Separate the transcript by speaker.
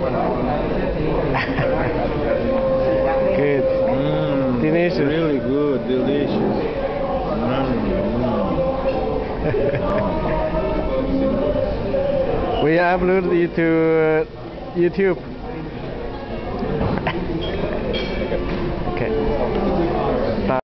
Speaker 1: Good. Delicious.
Speaker 2: Really good, delicious.
Speaker 1: We upload it to YouTube. Okay.